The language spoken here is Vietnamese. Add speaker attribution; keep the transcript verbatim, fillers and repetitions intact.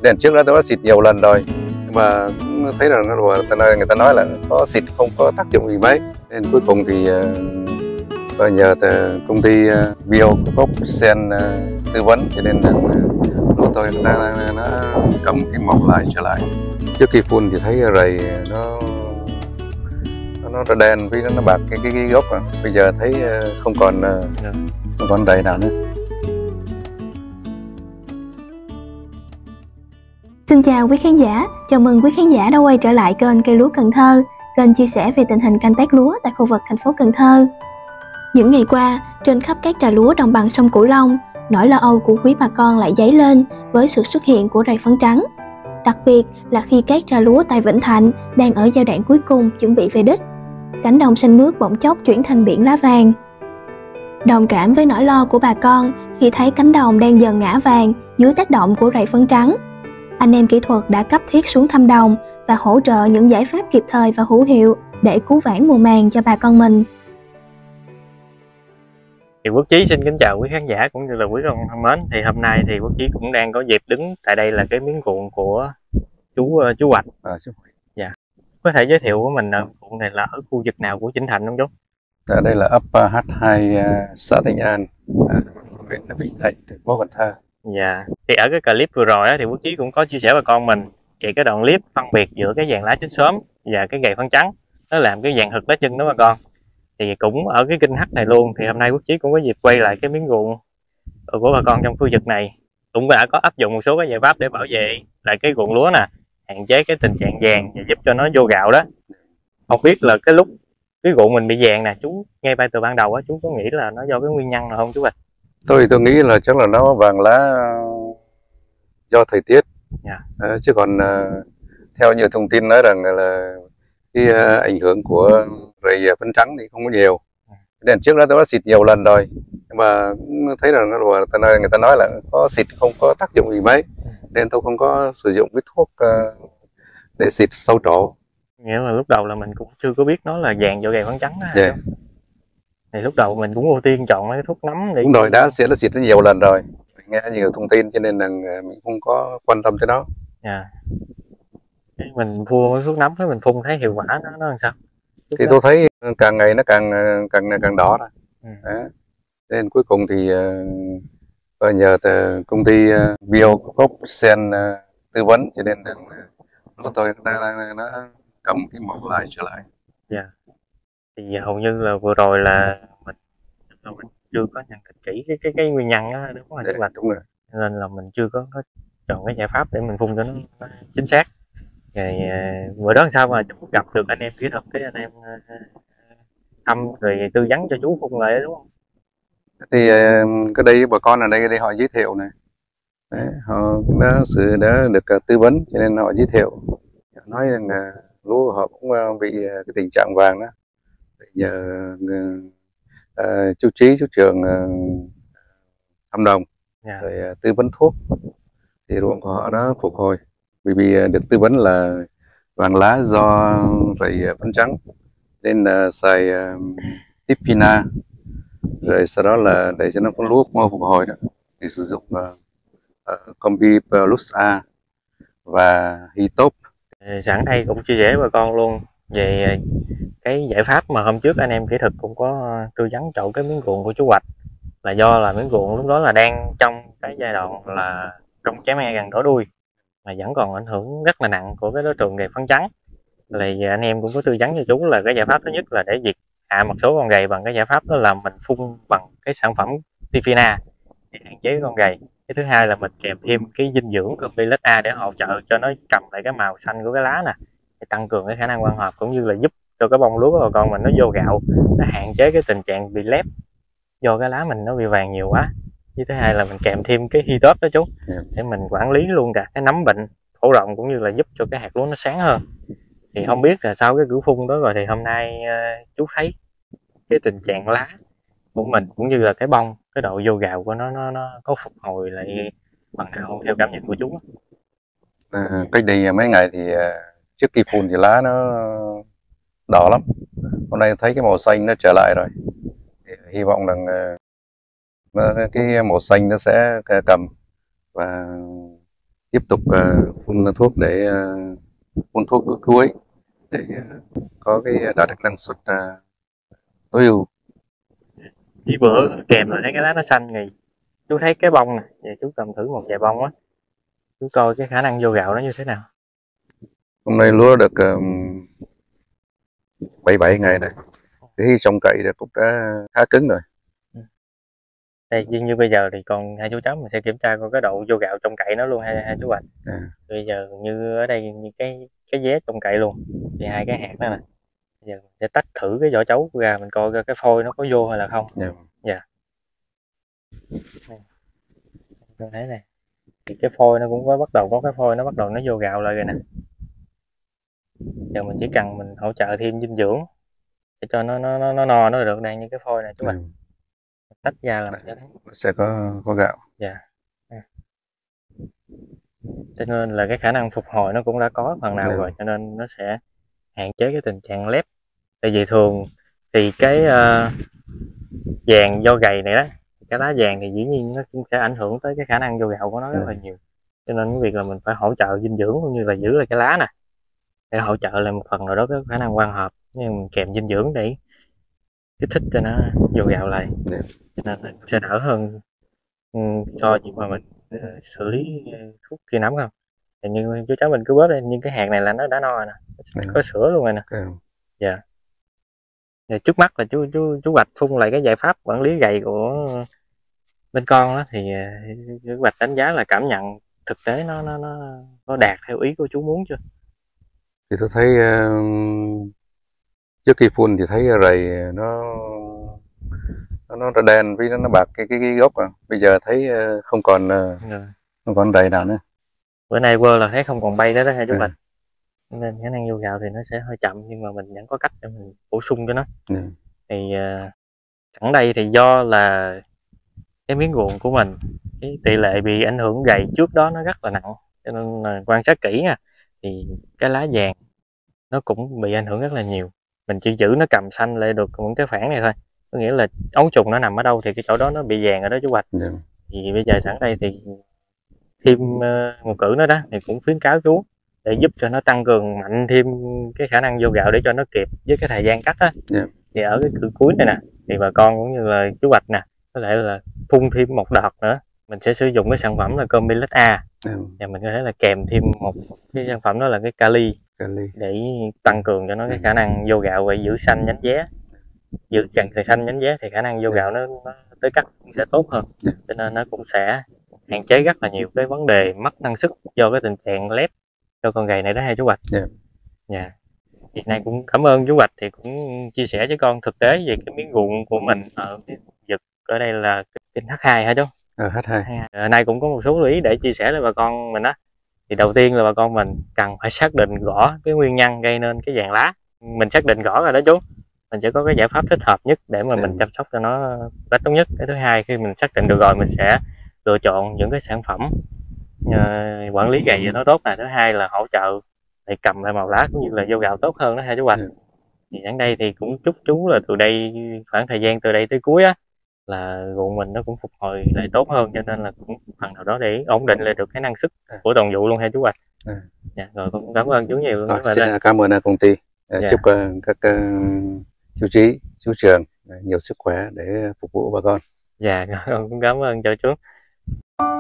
Speaker 1: Đèn trước đó tôi đã xịt nhiều lần rồi, nhưng mà cũng thấy là nó người ta nói là có xịt không có tác dụng gì mấy, nên cuối cùng thì uh, nhờ công ty uh, Biocosen uh, tư vấn, cho nên là lúa tôi nó, nó cầm cái mọc lại trở lại. Trước khi phun thì thấy rầy nó nó nó đen với nó bạc cái cái, cái gốc à. Bây giờ thấy không còn uh, không còn rầy nào nữa.
Speaker 2: Xin chào quý khán giả, chào mừng quý khán giả đã quay trở lại kênh Cây Lúa Cần Thơ, kênh chia sẻ về tình hình canh tác lúa tại khu vực thành phố Cần Thơ. Những ngày qua, trên khắp các trà lúa đồng bằng sông Cửu Long, nỗi lo âu của quý bà con lại dấy lên với sự xuất hiện của rầy phấn trắng. Đặc biệt là khi các trà lúa tại Vĩnh Thạnh đang ở giai đoạn cuối cùng chuẩn bị về đích, cánh đồng xanh mướt bỗng chốc chuyển thành biển lá vàng. Đồng cảm với nỗi lo của bà con khi thấy cánh đồng đang dần ngã vàng dưới tác động của rầy phấn trắng, anh em kỹ thuật đã cấp thiết xuống thăm đồng và hỗ trợ những giải pháp kịp thời và hữu hiệu để cứu vãn mùa màng cho bà con mình.
Speaker 3: Thì Quốc Chí xin kính chào quý khán giả cũng như là quý con thân mến. Thì hôm nay thì Quốc Chí cũng đang có dịp đứng tại đây là cái miếng ruộng của chú chú Hoạch. À, chú. Dạ. Có thể giới thiệu của mình ở ruộng này là ở khu vực nào của Vĩnh Thạnh không chú?
Speaker 1: Ở đây là ấp H hai xã Thạnh An, huyện Vĩnh Thạnh, thành phố Cần Thơ.
Speaker 3: Dạ. Thì ở cái clip vừa rồi thì Quốc Chí cũng có chia sẻ bà con mình về cái đoạn clip phân biệt giữa cái vàng lá chín sớm và cái gầy phấn trắng, nó làm cái vàng thực lá chân đó bà con. Thì cũng ở cái kênh H này luôn, thì hôm nay Quốc Chí cũng có dịp quay lại cái miếng ruộng của bà con trong khu vực này, cũng đã có áp dụng một số cái giải pháp để bảo vệ lại cái ruộng lúa nè, hạn chế cái tình trạng vàng và giúp cho nó vô gạo đó. Không biết là cái lúc cái ruộng mình bị vàng nè, chú ngay bay từ ban đầu á, chú có nghĩ là nó do cái nguyên nhân nào không chú Bạch?
Speaker 1: Tôi tôi nghĩ là chắc là nó vàng lá do thời tiết. Yeah. À, chứ còn uh, theo nhiều thông tin nói rằng là cái uh, ảnh hưởng của rầy phấn trắng thì không có nhiều. Đèn trước đó tôi đã xịt nhiều lần rồi, nhưng mà thấy là nó người ta nói là có xịt không có tác dụng gì mấy, nên tôi không có sử dụng cái thuốc uh, để xịt sâu trổ.
Speaker 3: Nghĩa là lúc đầu là mình cũng chưa có biết nó là vàng do gầy phấn trắng đó. Yeah. Thì lúc đầu mình cũng ưu tiên chọn cái thuốc nấm để...
Speaker 1: Đúng rồi, đã xịt đã xịt nó nhiều lần rồi, nghe nhiều thông tin cho nên là mình không có quan tâm tới nó.
Speaker 3: Yeah. Mình phun cái thuốc nấm với mình phun thấy hiệu quả nó nó làm sao?
Speaker 1: Thì tôi thấy càng ngày nó càng càng càng đỏ rồi. Ừ. Đó. Nên cuối cùng thì uh, nhờ công ty uh, Biocosen uh, tư vấn, cho nên nó tôi nó, nó cầm cái mọc lại trở lại.
Speaker 3: Yeah. Thì hầu như là vừa rồi là mình, mình chưa có nhận định kỹ cái cái cái nguyên nhân đó, đúng không?
Speaker 1: Dạ, đúng rồi.
Speaker 3: Nên là mình chưa có, có chọn cái giải pháp để mình phun cho nó, nó chính xác. Rồi bữa đó làm sao mà chú gặp được anh em kỹ thuật, cái anh em thăm rồi tư vấn cho chú phun lại, đúng không?
Speaker 1: Thì cái đây bà con ở đây đây họ giới thiệu này. Đấy, họ đã sự đã được tư vấn cho nên họ giới thiệu, nói rằng là lúa họ cũng bị cái tình trạng vàng đó. Nhờ uh, chú Trí, chú Trường uh, thăm đồng, yeah. Rồi uh, tư vấn thuốc thì ruộng của họ đã phục hồi, vì vì được tư vấn là vàng lá do rầy phấn trắng, nên uh, xài uh, Tipina, rồi sau đó là để cho nó có lúa mau phục hồi đó thì sử dụng uh, uh, Combi Plus A và Hitop.
Speaker 3: Sẵn đây cũng chia sẻ với bà con luôn về cái giải pháp mà hôm trước anh em kỹ thuật cũng có tư vấn chọn cái miếng ruộng của chú Hoạch, là do là miếng ruộng lúc đó là đang trong cái giai đoạn là trong trái me gần đỏ đuôi, mà vẫn còn ảnh hưởng rất là nặng của cái đối tượng gầy phấn trắng. Thì anh em cũng có tư vấn cho chú là cái giải pháp thứ nhất là để diệt hạ một số con gầy bằng cái giải pháp đó là mình phun bằng cái sản phẩm Tifina để hạn chế con gầy. Cái thứ hai là mình kèm thêm cái dinh dưỡng Complex A để hỗ trợ cho nó cầm lại cái màu xanh của cái lá nè, để tăng cường cái khả năng quang hợp, cũng như là giúp cho cái bông lúa của bà con mình nó vô gạo, nó hạn chế cái tình trạng bị lép do cái lá mình nó bị vàng nhiều quá. Với thứ hai là mình kèm thêm cái Hitop đó chú, để mình quản lý luôn cả cái nấm bệnh, phổ rộng, cũng như là giúp cho cái hạt lúa nó sáng hơn. Thì không biết là sau cái cử phun đó rồi thì hôm nay uh, chú thấy cái tình trạng lá của mình cũng như là cái bông, cái độ vô gạo của nó nó nó có phục hồi lại bằng nào theo cảm nhận của chú?
Speaker 1: À, cách đây mấy ngày thì uh, trước khi phun thì lá nó đỏ lắm, hôm nay thấy cái màu xanh nó trở lại rồi, thì hy vọng rằng uh, cái màu xanh nó sẽ cầm và tiếp tục uh, phun thuốc để uh, phun thuốc bước cuối để uh, có cái đạt được năng suất uh, tối ưu.
Speaker 3: Chỉ bữa kèm rồi thấy cái lá nó xanh thì chú thấy cái bông này, vậy chú cầm thử một vài bông á, chú coi cái khả năng vô gạo nó như thế nào.
Speaker 1: Hôm nay lúa được um, bảy bảy ngày này, cái trồng cậy cũng đã khá cứng rồi.
Speaker 3: Đây như bây giờ thì còn hai chú cháu mình sẽ kiểm tra coi cái độ vô gạo trong cậy nó luôn hai, hai chú Bạch. À. Bây giờ như ở đây như cái cái vé trong cậy luôn thì hai cái hạt đó nè. Bây giờ mình sẽ tách thử cái vỏ chấu ra mình coi cái phôi nó có vô hay là không. Dạ. Dạ. Tôi thấy này thì cái phôi nó cũng có bắt đầu có cái phôi nó bắt đầu nó vô gạo lại rồi nè. Giờ mình chỉ cần mình hỗ trợ thêm dinh dưỡng để cho nó nó nó, nó no nó được đang như cái phôi này chú Bạch. Tách ra là mình sẽ thấy
Speaker 1: sẽ có có gạo.
Speaker 3: Dạ. Cho nên là cái khả năng phục hồi nó cũng đã có phần nào. Dạ. Rồi cho nên nó sẽ hạn chế cái tình trạng lép. Tại vì thường thì cái uh, vàng do gầy này đó, cái lá vàng thì dĩ nhiên nó cũng sẽ ảnh hưởng tới cái khả năng vô gạo của nó rất là nhiều. Cho nên cái việc là mình phải hỗ trợ dinh dưỡng cũng như là giữ lại cái lá nè để hỗ trợ lại một phần nào đó cái khả năng quang hợp, nhưng mình kèm dinh dưỡng để kích thích cho nó vô gạo lại. Yeah. Cho nên là sẽ đỡ hơn um, so với mà mình uh, xử lý uh, thuốc khi nấm không. Thì như chú cháu mình cứ bớt lên, nhưng cái hạt này là nó đã no rồi nè, yeah. Có sữa luôn rồi nè. Dạ. Yeah. Yeah. Trước mắt là chú chú chú Bạch phun lại cái giải pháp quản lý gầy của bên con đó, thì uh, chú Bạch đánh giá là cảm nhận thực tế nó nó nó nó đạt theo ý của chú muốn chưa?
Speaker 1: Thì tôi thấy uh, trước khi phun thì thấy rầy nó nó nó đen với nó, nó bạc cái cái, cái gốc à. Bây giờ thấy uh, không còn uh, ừ. không còn rầy nào nữa.
Speaker 3: Bữa nay quơ là thấy không còn bay đó đó hai chú Bạch. Ừ. Nên khả năng vô gạo thì nó sẽ hơi chậm, nhưng mà mình vẫn có cách để mình bổ sung cho nó. Ừ. Thì uh, sẵn đây thì do là cái miếng ruộng của mình cái tỷ lệ bị ảnh hưởng gầy trước đó nó rất là nặng, cho nên là quan sát kỹ nha, thì cái lá vàng nó cũng bị ảnh hưởng rất là nhiều. Mình chỉ giữ nó cầm xanh lại được những cái phản này thôi, có nghĩa là ấu trùng nó nằm ở đâu thì cái chỗ đó nó bị vàng ở đó chú Bạch. Yeah. Thì bây giờ sẵn đây thì thêm uh, một cử nữa đó thì cũng khuyến cáo chú để giúp cho nó tăng cường mạnh thêm cái khả năng vô gạo để cho nó kịp với cái thời gian cắt á. Yeah. Thì ở cái cử cuối này nè thì bà con cũng như là chú Bạch nè có thể là phun thêm một đợt nữa, mình sẽ sử dụng cái sản phẩm là Combilex A. Yeah. Và mình có thể là kèm thêm một cái sản phẩm đó là cái kali, kali. Để tăng cường cho nó cái khả năng vô gạo và giữ xanh nhánh vé, giữ chặn xanh nhánh vé thì khả năng vô gạo nó, nó tới cắt cũng sẽ tốt hơn. Yeah. Cho nên nó cũng sẽ hạn chế rất là nhiều cái vấn đề mất năng suất do cái tình trạng lép cho con gầy này đó hai chú Bạch. Dạ. Yeah. Yeah. Hiện nay cũng cảm ơn chú Bạch thì cũng chia sẻ với con thực tế về cái miếng ruộng của mình ở cái vực ở đây là kênh hát hai hả chú?
Speaker 1: Ờ, hát hai.
Speaker 3: Ở nay cũng có một số lưu ý để chia sẻ với bà con mình đó. Thì đầu tiên là bà con mình cần phải xác định rõ cái nguyên nhân gây nên cái vàng lá. Mình xác định rõ rồi đó chú, mình sẽ có cái giải pháp thích hợp nhất để mà mình chăm sóc cho nó cách tốt nhất. Cái thứ hai, khi mình xác định được rồi mình sẽ lựa chọn những cái sản phẩm uh, quản lý gầy cho nó tốt này. Thứ hai là hỗ trợ để cầm lại màu lá cũng như là vô gạo tốt hơn đó hai chú Bạch. Ừ. Thì đến đây thì cũng chúc chú là từ đây khoảng thời gian từ đây tới cuối á là ruộng mình nó cũng phục hồi lại tốt hơn, cho nên là cũng phần nào đó để ổn định lại được cái năng suất của toàn vụ luôn hai chú Bạch. Ừ. Dạ, rồi cũng cảm ơn chú nhiều.
Speaker 1: À, xin cảm ơn công ty. Dạ. Chúc uh, các uh, chú Trí, chú Trường nhiều sức khỏe để phục vụ bà con.
Speaker 3: Dạ, cũng cảm ơn cho chú.